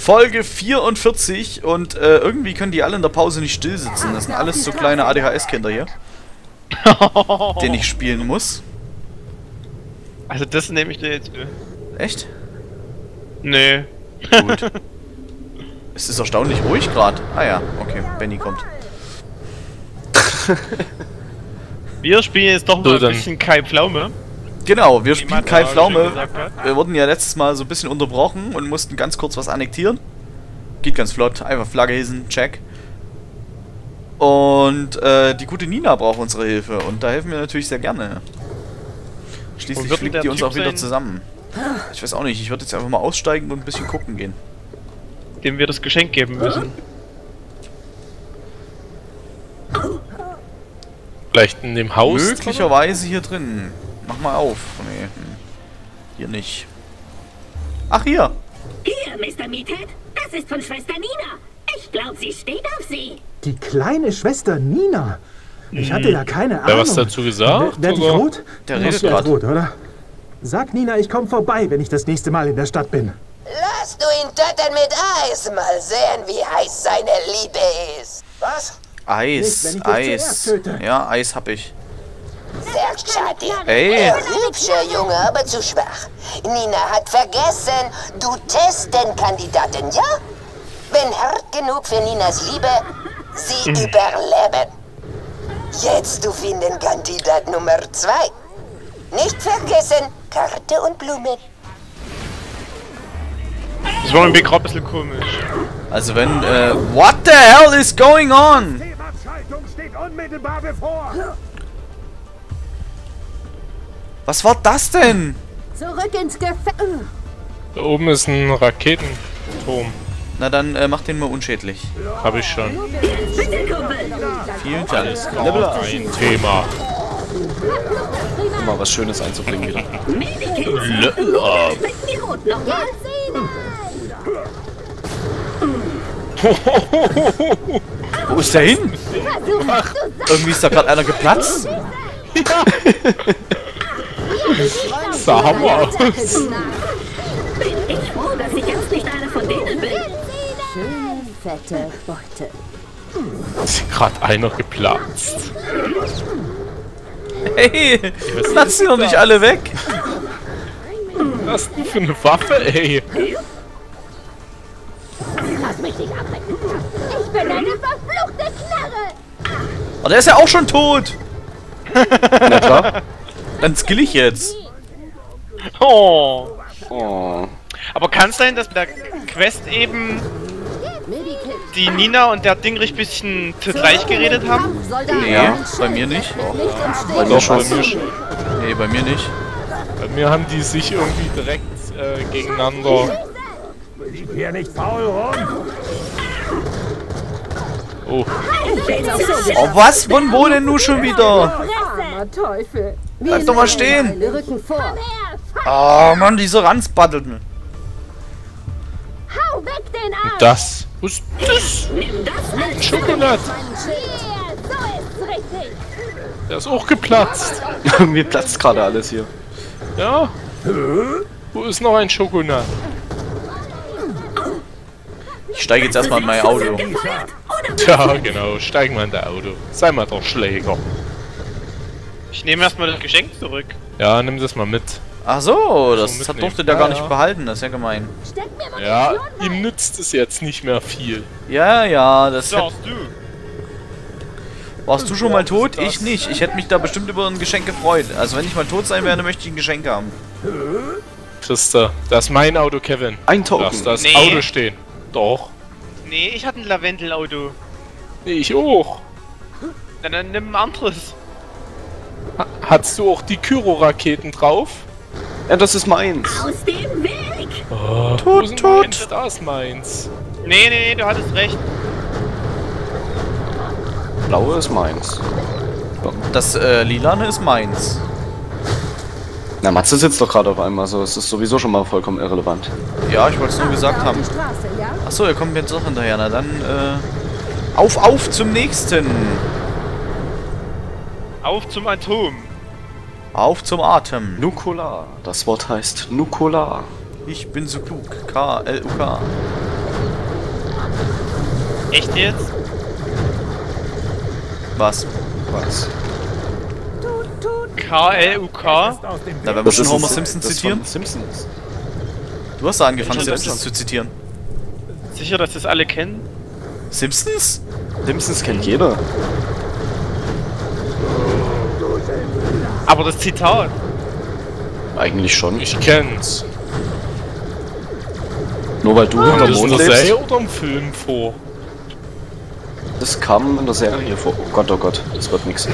Folge 44 und irgendwie können die alle in der Pause nicht still sitzen. Das sind alles so kleine ADHS-Kinder hier, den ich spielen muss. Also das nehme ich dir jetzt. Echt? Nee. Gut. Es ist erstaunlich ruhig gerade. Ah ja, okay, Benny kommt. Wir spielen jetzt doch mal ein bisschen Kai Pflaume. Genau, wir spielen Kai Pflaume. Hat. Wir wurden ja letztes Mal so ein bisschen unterbrochen und mussten ganz kurz was annektieren. Geht ganz flott, einfach Flagge hissen, check. Und die gute Nina braucht unsere Hilfe und da helfen wir natürlich sehr gerne. Schließlich fliegt die uns auch wieder zusammen. Ich weiß auch nicht, ich würde jetzt einfach mal aussteigen und ein bisschen gucken gehen. Dem wir das Geschenk geben müssen. Vielleicht in dem Haus? Möglicherweise hier drin. Mach mal auf. Nee, hier nicht. Ach, hier. Hier, Mr. Meathead. Das ist von Schwester Nina. Ich glaube, sie steht auf Sie. Die kleine Schwester Nina. Ich hatte ja keine Ahnung. Wer was dazu gesagt? Werd ich rot? Der redet gerade. gerade. Oder? Sag Nina, ich komme vorbei, wenn ich das nächste Mal in der Stadt bin. Lass du ihn töten mit Eis. Mal sehen, wie heiß seine Liebe ist. Was? Eis, Nicht, wenn ich dich zuerst Eis. töte. Ja, Eis hab ich. Sehr schade. Ey. Ein hübscher Junge, aber zu schwach. Nina hat vergessen, du Testenkandidatin, ja? Bin hart genug für Ninas Liebe, sie überleben. Jetzt du finden Kandidat Nummer 2. Nicht vergessen, Karte und Blumen. Das war irgendwie gerade ein bisschen komisch. Also wenn, what the hell is going on? Abschaltung steht unmittelbar bevor. Was war das denn? Zurück ins Gefängnis. Da oben ist ein Raketenturm. Na dann, mach den mal unschädlich. Hab ich schon. Bitte, Kumpel. Vielen Dank. Ein Thema. Mal was Schönes einzubringen wieder. Schmecken die Rot nochmal? Wo ist der hin? Irgendwie ist da gerade einer geplatzt. Sah Hammer aus. Bin ich froh, dass ich jetzt nicht einer von denen bin. Schöne, fette Beute. Ist gerade einer geplatzt. Hey, lass sie doch nicht alle weg. Was ist denn für eine Waffe, ey? Lass mich nicht ablenken. Ich bin eine verfluchte Knarre. Oh, der ist ja auch schon tot. Na klar. Dann skill ich jetzt. Oh. Oh. Aber kann es sein, dass bei der Quest eben die Nina und der Dingrich ein bisschen zu gleich geredet haben? Nee, bei mir nicht. Bei mir schon. Nee, bei mir nicht. Bei mir haben die sich irgendwie direkt gegeneinander. Hier nicht faul rum. Oh, Oh, was? Von wo denn nun schon wieder? Armer Teufel. Bleib doch mal stehen. Rücken vor. Oh, Mann, diese Ranzbatteln. Hau weg den Arm. das. Was ist das? Nimm das mit. Schokolade. Hier, so ist's richtig. Der ist auch geplatzt. Mir platzt gerade alles hier. Ja. Wo ist noch ein Schokolade? Ich steige jetzt erstmal in mein Auto. Ja, genau. Steigen wir in der Auto. Sei mal doch Schläger. Ich nehme erstmal das Geschenk zurück. Ja, nimm das mal mit. Ach so, das mitnehmen. durfte der gar nicht behalten. Das ist ja gemein. Steck mir mal Ja, die Munition ihm nützt es jetzt nicht mehr viel. Ja, ja, das So, hätt, du. warst du schon mal tot? das? Ich nicht. Ich hätte mich da bestimmt über ein Geschenk gefreut. Also wenn ich mal tot sein werde, möchte ich ein Geschenk haben. Christa, das ist mein Auto, Kevin. Ein Token. Lass das Nee. Auto stehen. Doch. Nee, ich hatte ein Lavendelauto. Nee, ich auch. Dann nimm ein anderes. Hattest du auch die Kyro-Raketen drauf? Ja, das ist meins. aus dem Weg. Oh, Tut, wo ist denn tut. meins? Da ist meins. Nee, du hattest recht. Blaue ist meins. Das Lilane ist meins. Na, Matze sitzt doch gerade auf einmal, so es ist sowieso schon mal vollkommen irrelevant. Ja, ich wollte es nur gesagt haben. Die Straße, ja? Achso, ihr kommt jetzt doch hinterher. Na dann, auf zum nächsten. Auf zum Atom. Auf zum Atem. Nukular. Das Wort heißt Nukular. Ich bin so klug. K-L-U-K. Echt jetzt? Was? Was? KLUK? Da werden wir schon Homer Simpson zitieren? Simpsons. Du hast da angefangen, Ja, schon, Simpsons zu zitieren. Sicher, dass das alle kennen? Simpsons? Simpsons kennt jeder. Aber das Zitat. Eigentlich schon. Ich kenn's. Nur weil du Kommt hinter das in Mond der lebst. Serie oder im Film vor? Das kam in der Serie vor. Oh Gott, das wird nix.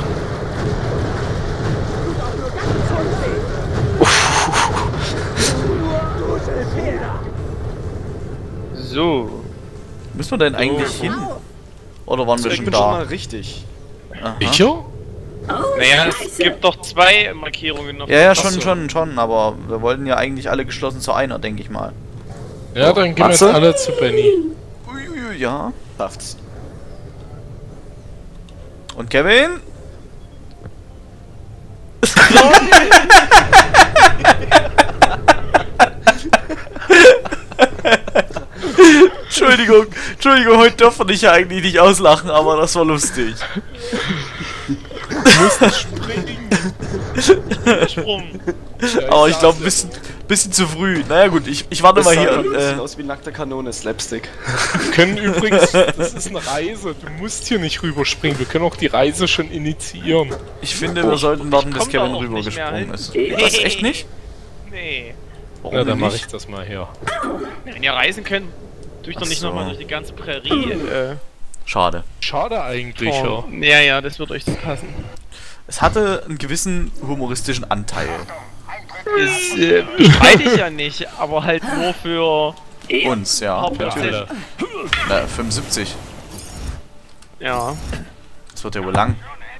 So. Müssen wir denn eigentlich hin? Oder waren wir Ich schon bin schon mal da? richtig. Aha. Sicher? Naja, es gibt doch 2 Markierungen noch. Ja, ja, Achso. schon, aber wir wollten ja eigentlich alle geschlossen zu einer, denke ich mal. Ja, dann gehen wir jetzt Matze? alle zu Benny. Uiuiui, ja. Schafft's. Und Kevin? Entschuldigung, heute dürfen wir dich ja eigentlich nicht auslachen, aber das war lustig. Du musst nicht springen. Sprung. Aber ich glaube, ein bisschen zu früh. Naja gut, ich warte Das mal sah hier. ein bisschen aus wie nackte Kanone, Slapstick. Wir können übrigens, das ist eine Reise, du musst hier nicht rüberspringen, wir können auch die Reise schon initiieren. Ich finde, wir sollten warten, bis komm da Kevin auch nicht mehr rübergesprungen hin. ist. Was, echt nicht? Nee. Warum Ja, dann denn mache nicht? ich das mal her. Wenn ihr reisen könnt, durch doch nicht Ach so. nochmal durch die ganze Prärie. Schade. Schade eigentlich, Oh. Ja, das wird euch passen. Es hatte einen gewissen humoristischen Anteil. Das bestreite ich ja nicht, aber halt nur für Uns, ja. hauptsächlich. Alle. Na, 75. Ja. Das wird ja wohl lang.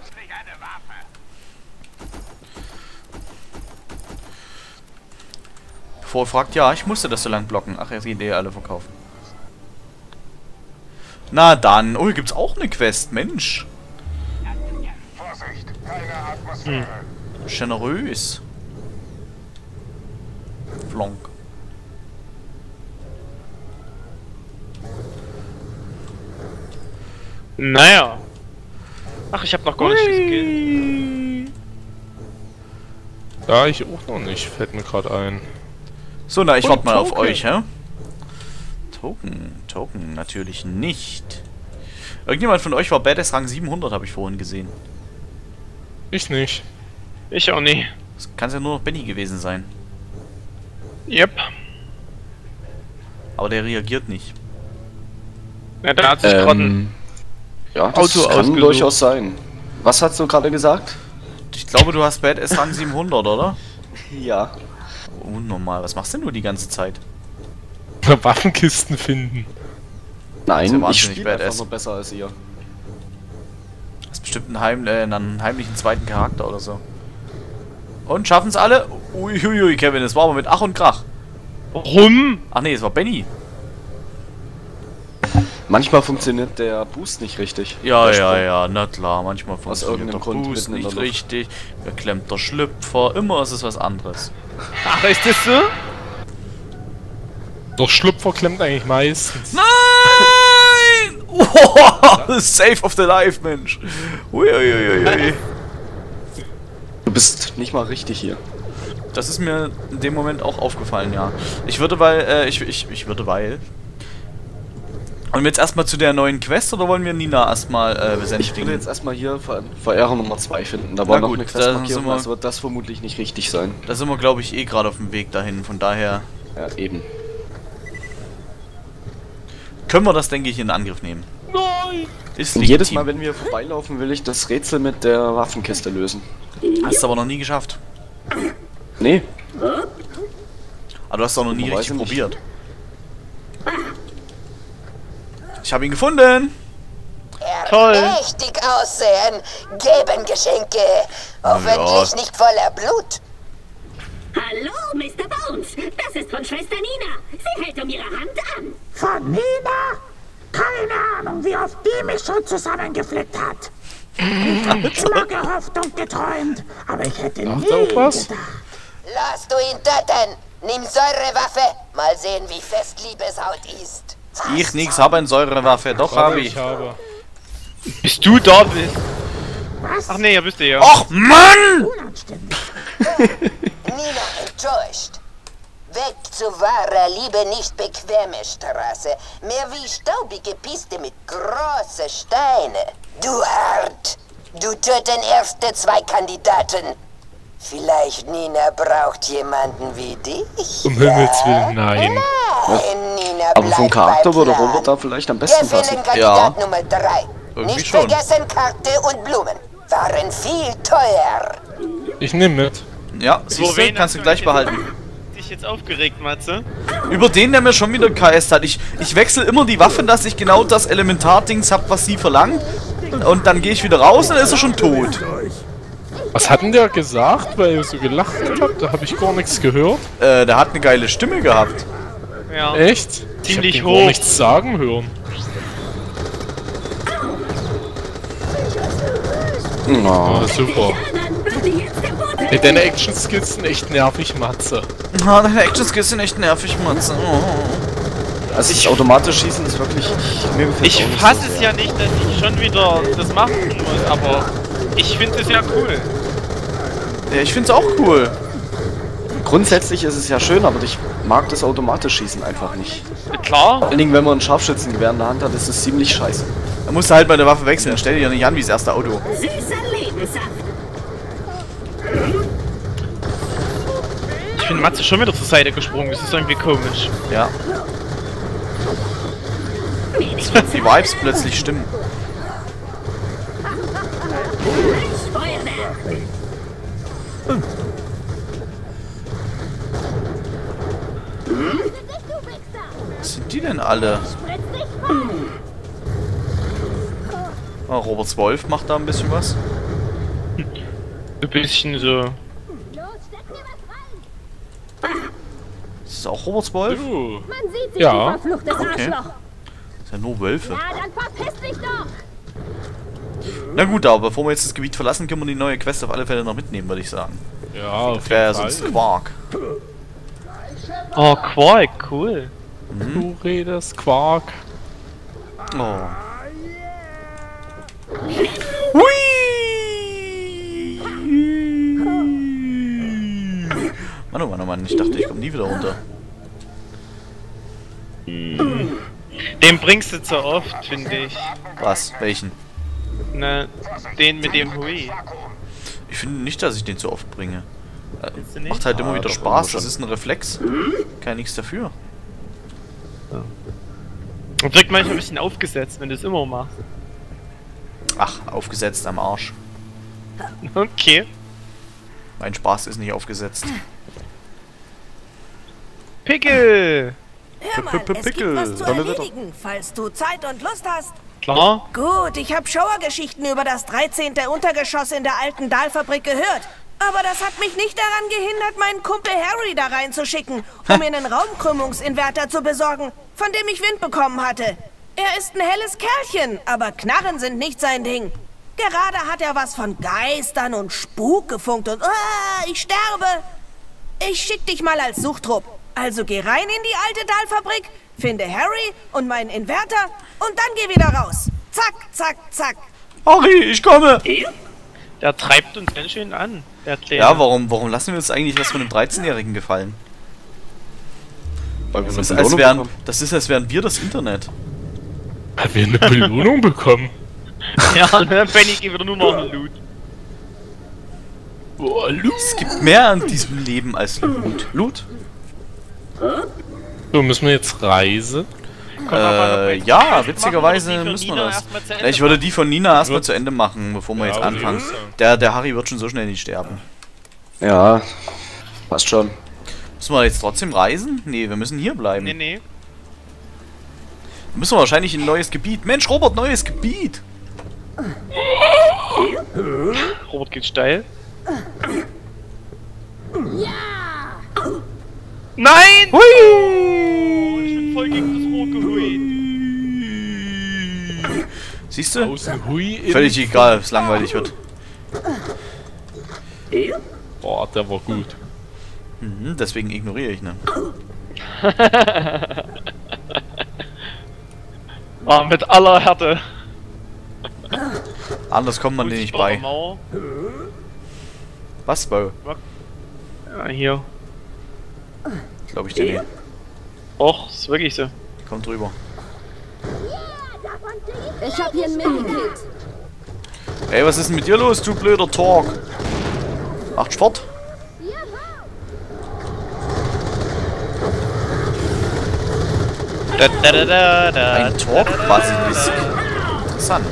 Bevor ihr fragt, ja, ich musste das so lang blocken. Ach, jetzt gehen die alle verkaufen. Na dann. Oh, hier gibt's auch eine Quest. Mensch. Generös. Flonk. Naja. Ach, ich hab noch gar nicht gesehen. Ja, ich auch noch nicht, fällt mir gerade ein. So, na, ich Und warte mal auf Token. euch, hä? Token, natürlich nicht. Irgendjemand von euch war Badass Rang 700, habe ich vorhin gesehen. Ich nicht. Ich auch nie. Das kann ja nur noch Benny gewesen sein. Yep. Aber der reagiert nicht. Ja, da hat sich gerade Ja, das Auto kann ausgesucht. durchaus sein. Was hast du gerade gesagt? Ich glaube, du hast Badass Rang 700, oder? Ja. Unnormal. Was machst denn du die ganze Zeit? Waffenkisten finden. Nein, Das ist ja ich wahnsinnig spiele einfach badass. nur besser als ihr. Das ist bestimmt einen heimlichen zweiten Charakter oder so. Und schaffen es alle? Uiuiui, Kevin, das war aber mit Ach und Krach. Warum? Ach nee, es war Benny. Manchmal funktioniert der Boost nicht richtig. Ja, Der ja, Sprung. ja, na klar. Manchmal funktioniert der irgendeinem Grund Boost mitten in der nicht Luft. richtig. Da klemmt der Schlüpfer. Immer ist es was anderes. Ach, ist das so? Doch Schlüpfer klemmt eigentlich meistens. Nein! Oh, Save of the Life, Mensch. Uiuiui. Du bist nicht mal richtig hier. Das ist mir in dem Moment auch aufgefallen, ja. Ich würde, weil, ich würde, weil... Wollen wir jetzt erstmal zu der neuen Quest oder wollen wir Nina erstmal Ich würde besänftigen? jetzt erstmal hier Verehrer Nummer 2 finden. Da Na war noch gut, eine da Questmarkierung, sind wir- also wird das vermutlich nicht richtig sein. Da sind wir, glaube ich, eh gerade auf dem Weg dahin. Von daher Ja, eben. können wir das, denke ich, in Angriff nehmen. Nein! Ist Und jedes legitim. Mal, wenn wir vorbeilaufen, will ich das Rätsel mit der Waffenkiste lösen. Hast du aber noch nie geschafft. Nee, Aber du hast doch noch nie Weiß richtig ich nicht. probiert. Ich habe ihn gefunden! Toll. Mächtig aussehen, geben Geschenke. Hoffentlich nicht voller Blut. Hallo, Mr. Bones. Das ist von Schwester Nina. Sie hält um ihre Hand an. Von Nina? Keine Ahnung, wie oft die mich schon zusammengeflickt hat. Ich habe immer gehofft und geträumt, aber ich hätte nie da auch was? gedacht. Lass du ihn töten. Nimm Säurewaffe. Mal sehen, wie fest Liebeshaut ist. Ich nix, habe eine Säurewaffe. Doch, habe ich. Bis du da bist. Ach nee, ja bist du ja. Och, Mann! Nina enttäuscht. Weg zu wahrer Liebe, nicht bequeme Straße. Mehr wie staubige Piste mit großen Steine. Du Hart, du töten erste 2 Kandidaten. Vielleicht Nina braucht jemanden wie dich? Um Himmels Willen, nein. Nein, Nina, Aber vom bleib Charakter beim würde Plan. Robert da vielleicht am besten passen. Gefällenkandidat Nummer 3. Irgendwie Nicht schon. vergessen, Karte und Blumen. Waren viel teuer. Ich nehme mit. Ja, siehst du, kannst du gleich behalten. Dich jetzt aufgeregt, Matze? Über den, der mir schon wieder KS hat. Ich wechsle immer die Waffen, dass ich genau das Elementardings hab, was sie verlangt. Und dann gehe ich wieder raus und dann ist er schon tot. Was hat denn der gesagt, weil ihr so gelacht habt? Da habe ich gar nichts gehört. Der hat eine geile Stimme gehabt. Ja. Echt? Ziemlich ich hab hoch. gar nichts sagen hören. Oh. Ah, super. Ey, deine Action-Skills sind echt nervig, Matze. Ah, deine Action-Skills sind echt nervig, Matze. Oh. Also das automatisch schießen ist wirklich... Mir gefällt's Ich auch nicht fasse so es sehr. ja nicht, dass ich schon wieder das machen muss, aber ich finde es ja cool. Ja, ich find's auch cool. Grundsätzlich ist es ja schön, aber ich mag das automatisch schießen einfach nicht. Klar, Vor allen Dingen, wenn man ein Scharfschützengewehr in der Hand hat, ist es ziemlich scheiße. Da musst du halt mal eine Waffe wechseln, dann stell dich ja nicht an wie das erste Auto. Süßer Lebenssaft. ich finde Matze schon wieder zur Seite gesprungen, das ist irgendwie komisch. Ja. Die Vibes plötzlich stimmen. Feuerwerk. Was sind die denn alle? Oh, Roberts Wolf macht da ein bisschen was. Ein bisschen so. Ist das auch Roberts Wolf? Du. Man sieht sich, Ja. du verfluchtes Okay. Arschloch. Das sind ja nur Wölfe. Ja, dann verpiss dich doch. Na gut, aber bevor wir jetzt das Gebiet verlassen, können wir die neue Quest auf alle Fälle noch mitnehmen, würde ich sagen. Ja, auf Das wäre ja jeden sonst Fall. Quark. Oh, Quark, cool. Du redest Quark. Oh. Hui! Mann, oh Mann, oh Mann, ich dachte, ich komme nie wieder runter. Den bringst du zu oft, finde ich. Was? Welchen? Ne, den mit dem Hui. Ich finde nicht, dass ich den so oft bringe. Findest du nicht? Macht halt immer Ah, wieder doch, Spaß, irgendwo das ist ein Reflex. Kann ja nichts dafür. Und wirkt manchmal ein bisschen aufgesetzt, wenn du es immer machst. Ach, aufgesetzt am Arsch. Okay. Mein Spaß ist nicht aufgesetzt. Pickel! Hör mal, es gibt was zu erledigen, falls du Zeit und Lust hast. Klar? Gut, ich habe Schauergeschichten über das 13. Untergeschoss in der alten Dahlfabrik gehört. Aber das hat mich nicht daran gehindert, meinen Kumpel Harry da reinzuschicken, um mir einen Raumkrümmungsinverter zu besorgen, von dem ich Wind bekommen hatte. Er ist ein helles Kerlchen, aber Knarren sind nicht sein Ding. Gerade hat er was von Geistern und Spuk gefunkt und ich sterbe. Ich schick dich mal als Suchtrupp. Also geh rein in die alte Dahlfabrik, finde Harry und meinen Inverter und dann geh wieder raus. Zack, zack, zack. Harry, ich komme! Der treibt uns ganz schön an, der Kleine. Ja, warum lassen wir uns eigentlich was von einem 13-Jährigen gefallen? Weil wir Das eine ist, Belohnung bekommen. als wären wir das Internet. Haben wir eine Belohnung bekommen? Ja, ne, Benny geht wieder nur noch in Loot. Boah, Lu. Es gibt mehr an diesem Leben als Loot. Loot? So, müssen wir jetzt reisen? Ja, witzigerweise müssen wir das. Ich würde die von Nina erstmal zu Ende machen, bevor wir Ja, jetzt würde ich anfangen. auch sagen. Der Harry wird schon so schnell nicht sterben. Ja, passt schon. Müssen wir jetzt trotzdem reisen? Nee, wir müssen hier bleiben. Nee. Dann müssen wir wahrscheinlich in ein neues Gebiet. Mensch, Robert, neues Gebiet! Robert geht steil. Nein! Hui! Ich bin voll gegen das Rohr gehuit. Siehst du? Außen Hui in. Völlig egal, ob es langweilig wird. Boah, der war gut. Mhm, deswegen ignoriere ich, ne? Mit aller Härte. Anders kommt man dir nicht bei. Mauer. Was, Bo? Ja, hier. Glaube ich dir nicht. Och, ist wirklich so. Kommt drüber. Ich hab hier ein Medikit. Ey, was ist denn mit dir los, du blöder Talk? Macht Sport? Ein Talk-Basilisk. Interessant.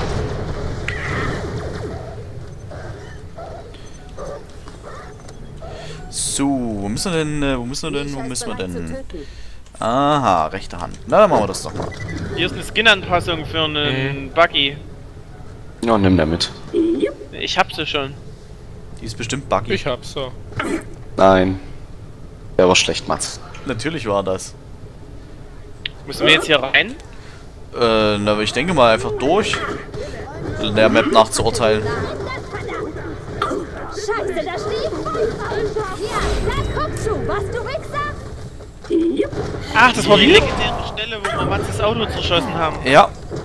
So, wo müssen wir denn? Aha, rechte Hand. Na, dann machen wir das doch mal. Hier ist eine Skin-Anpassung für einen Buggy. Ja, nimm der mit. Ich hab sie schon. Die ist bestimmt buggy. Ich hab's so. Nein. Der war schlecht, Mats. Natürlich war das. Müssen wir jetzt hier rein? Na, ich denke mal einfach durch. Der Map nach zu urteilen. Scheiße, da steht. Ja, da guckst du, was du Wichser. Ach, das war die legendäre Stelle, wo wir Matzes Auto zerschossen haben. Ja.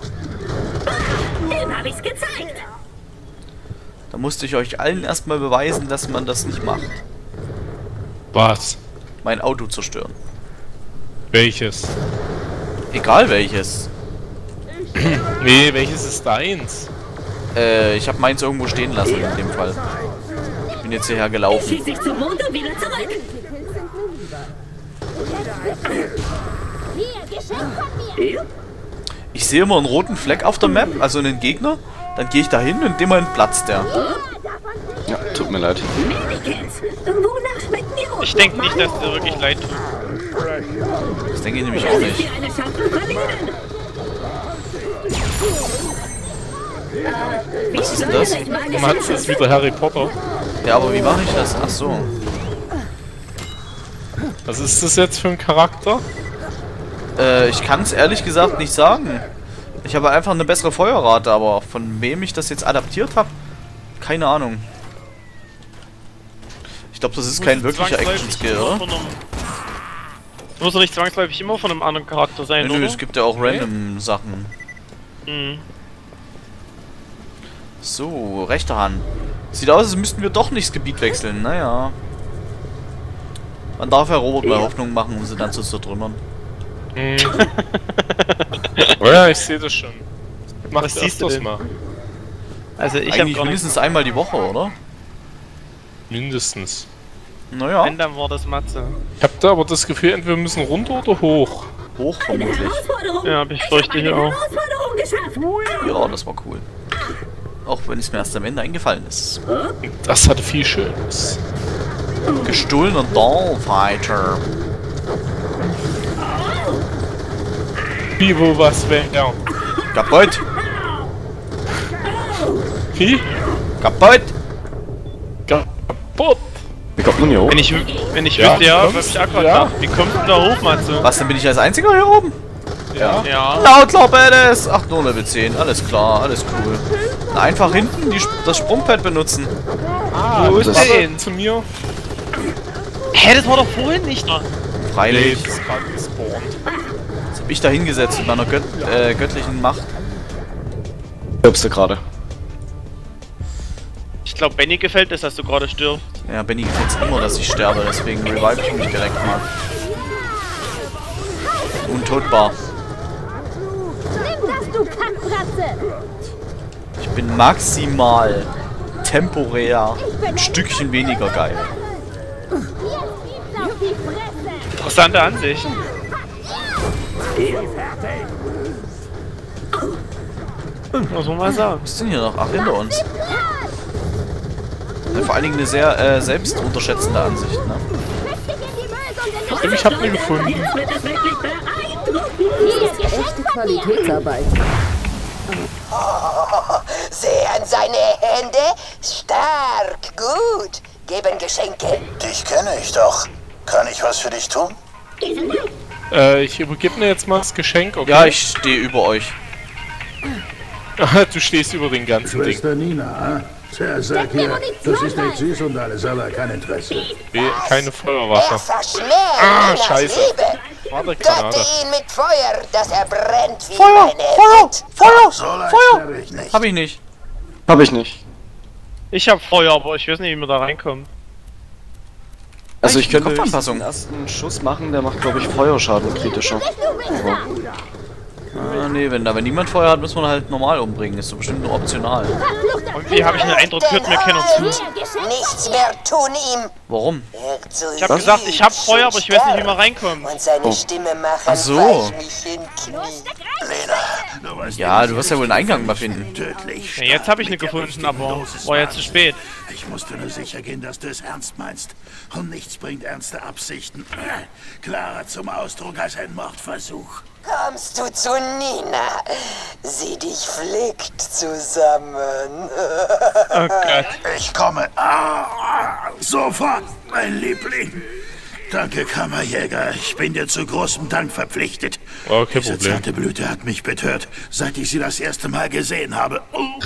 Dem hab ich's gezeigt. Da musste ich euch allen erstmal beweisen, dass man das nicht macht. Was? Mein Auto zerstören. Welches? Egal welches. Nee, welches ist deins? Ich habe meins irgendwo stehen lassen in dem Fall. Ich bin jetzt hierher gelaufen. Schieß dich zum Mond und wieder zurück. Hier, Geschenk von mir. Ich sehe immer einen roten Fleck auf der Map, also einen Gegner. Dann gehe ich da hin und in dem Moment platzt der. Ja, tut mir leid. Medikits. Wonach schmecken die Roten? Ich denke nicht, dass dir wirklich leid tut. Das denke ich nämlich auch nicht. Hier eine Schachtel Pralinen. Was ist denn das? Mats ist wieder Harry Potter. Ja, aber wie mache ich das? Ach so. Was ist das jetzt für ein Charakter? Ich kann es ehrlich gesagt nicht sagen. Ich habe einfach eine bessere Feuerrate, aber von wem ich das jetzt adaptiert habe, keine Ahnung. Ich glaube, das ist kein wirklicher Action-Skill, oder? Muss doch nicht zwangsläufig immer von einem anderen Charakter sein, Nö, oder? es gibt ja auch random Sachen. Mhm. So, rechte Hand. Sieht aus, als müssten wir doch nicht das Gebiet wechseln. Naja. Man darf Herr Robert mal Hoffnung machen, um sie dann zu zertrümmern. Oh ja, ich sehe das schon. Mach Was das siehst du das denn? mal. Also ich habe Eigentlich gar nicht. mindestens einmal die Woche, oder? Mindestens. Naja, Wenn, dann war das Matze. Ich hab da aber das Gefühl, entweder wir müssen runter oder hoch. hoch vermutlich. Herausforderung. Ja, ich fürchte hier auch. Herausforderung geschafft. Ja, das war cool. Auch wenn es mir erst am Ende eingefallen ist. Das hatte viel Schönes. Gestohlener Dollfighter. Wie, wo, was, wer? Ja. Kaputt! Wie? Kaputt! Kaputt! Wie kommt man hier hoch? Wenn ich Ja, wüsste, ja, kommst- was ich auch gerade ja. dachte. Wie kommst du da hoch, Matze? Was, dann bin ich als einziger hier oben? Ja. Ja. Lautler Badass! Ach, nur Level 10. Alles klar, alles cool. Na, einfach hinten das Sprungpad benutzen. Ah, Wo ist das- der denn? zu mir. Hä, das war doch vorhin nicht noch. Freilich. Das ist gerade gespawnt. Das hab ich da hingesetzt mit meiner göttlichen Macht. Stirbst du gerade? Ich glaube, Benny gefällt es, dass du gerade stirbst. Ja, Benny gefällt's immer, dass ich sterbe, deswegen revive ich mich direkt mal. Untötbar. Nimm das, du Kackfratze. Ich bin maximal temporär ein Stückchen weniger geil. Auf die Fresse. Interessante Ansicht. Was soll man sagen? Was ist denn hier noch? Ach, hinter uns. Ja, vor allen Dingen eine sehr selbst unterschätzende Ansicht, ne? Ich hab ihn gefunden. Jetzt wird es wirklich beeindruckend. Echte Qualitätsarbeit. Sehen seine Hände? Stark, gut. Geben Geschenke. Dich kenne ich doch. Kann ich was für dich tun? Ich übergebe mir jetzt mal das Geschenk, okay? Ja, ich stehe über euch. Du stehst über den ganzen Ding. Schwester Nina, Tja, sag hier, das ist nicht süß und alles, aber kein Interesse. Keine Er Feuerwaffe. verschmäht Ah, Ninas scheiße. Liebe. Warte, Töte ihn mit Feuer, dass er brennt wie Feuer! eine Feuer! Hit. Feuer! So leicht Feuer! sterbe ich nicht. Hab ich nicht. Hab ich nicht. Ich hab Feuer, aber ich weiß nicht, wie man da reinkommt. Also ich könnte Kopfanpassung. den ersten Schuss machen, der macht glaube ich Feuerschaden kritischer. Aber Ah, nee, wenn niemand Feuer hat, muss man halt normal umbringen. Ist so bestimmt nur optional. Irgendwie habe ich den Eindruck, hört mir keiner zu. Nichts mehr tun ihm. Warum? Ich hab gesagt, ich hab Feuer, aber ich weiß nicht, wie man reinkommt. Und seine Stimme machen, Ach so. weich mich in Knie. Du weißt Ja, du wirst ja wohl einen Eingang mal finden. tödlich. Ja, jetzt habe ich eine gefunden, aber war jetzt zu spät. Ich musste nur sicher gehen, dass du es ernst meinst. Und nichts bringt ernste Absichten klarer zum Ausdruck als ein Mordversuch. Kommst du zu Nina? Sie dich flickt zusammen. Oh Gott. Ich komme. Sofort, mein Liebling. Danke, Kammerjäger. Ich bin dir zu großem Dank verpflichtet. Oh, kein Diese Problem. zarte Blüte hat mich betört, seit ich sie das erste Mal gesehen habe.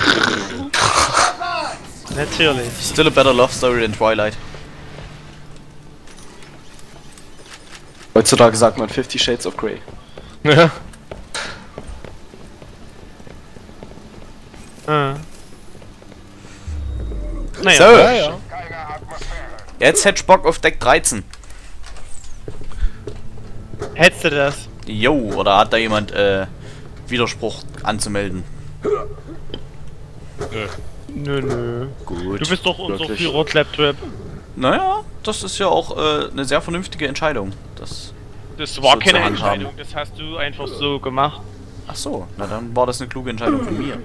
Natürlich. Still a better love story than Twilight. heutzutage sagt man 50 Shades of Grey. Ja. Naja. So, Ja, ja. jetzt hätte ich Bock auf Deck 13. Hättest du das? Jo, oder hat da jemand Widerspruch anzumelden? Nö. Gut. Du bist doch unser Wirklich. Führer Claptrap. Naja, das ist ja auch eine sehr vernünftige Entscheidung. Das. Das war So keine zu handhaben. Entscheidung, das hast du einfach so gemacht. Ach so, na dann war das eine kluge Entscheidung von mir.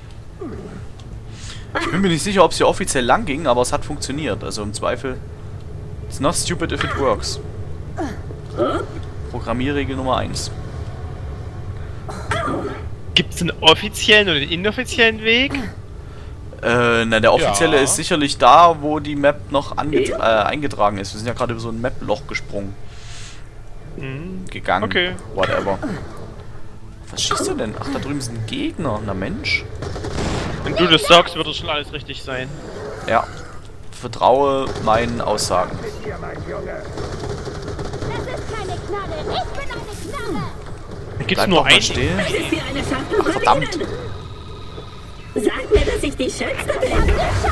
Ich bin mir nicht sicher, ob es hier offiziell lang ging, aber es hat funktioniert. Also im Zweifel. It's not stupid if it works. Programmierregel Nummer 1. Gibt es einen offiziellen oder einen inoffiziellen Weg? Na, der offizielle Ja. ist sicherlich da, wo die Map noch eingetragen ist. Wir sind ja gerade über so ein Map-Loch gesprungen. Gegangen. Okay. Whatever. Was schießt du denn? Ach, da drüben sind Gegner. Na Mensch. Wenn du das sagst, wird das schon alles richtig sein. Ja. Vertraue meinen Aussagen. Das ist keine Knalle. Ich bin eine Knalle. Gibt's Bleib nur doch mal einen? still. Das ist wie eine Schachtel. Verdammt. Sag mir, dass ich die Schönste bin.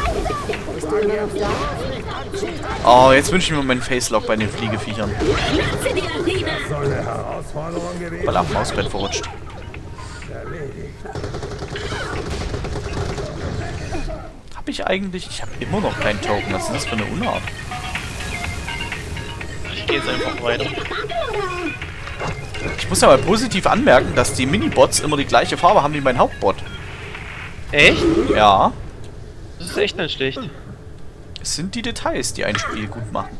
Oh, jetzt wünsche ich mir meinen Facelock bei den Fliegeviechern. Lasse die Alina. Weil er am Mausbett verrutscht. Hab ich eigentlich? Ich habe immer noch keinen Token. Was ist das für eine Unart? Ich gehe jetzt einfach weiter. Ich muss ja mal positiv anmerken, dass die Minibots immer die gleiche Farbe haben wie mein Hauptbot. Echt? Ja. Das ist echt nicht schlecht. Es sind die Details, die ein Spiel gut machen.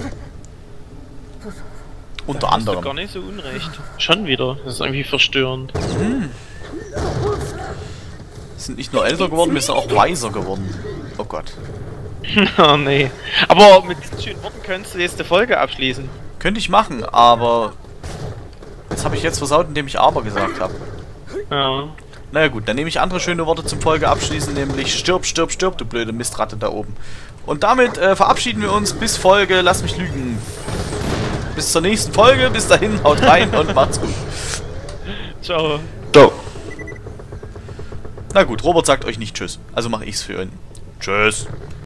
Unter Hast du gar anderem. nicht so unrecht. Schon wieder. Das ist irgendwie verstörend. Sind nicht nur älter geworden, wir sind auch weiser geworden. Oh Gott. Oh nee. Aber mit diesen schönen Worten könntest du jetzt die Folge abschließen. Könnte ich machen, aber... Das habe ich jetzt versaut, indem ich aber gesagt habe. Ja. Naja gut, dann nehme ich andere schöne Worte zum Folge abschließen, nämlich stirb, stirb, stirb, du blöde Mistratte da oben. Und damit verabschieden wir uns bis Folge, lass mich lügen. Bis zur nächsten Folge, bis dahin, haut rein und macht's gut. Ciao. So. Na gut, Robert sagt euch nicht Tschüss, also mache ich's für ihn. Tschüss.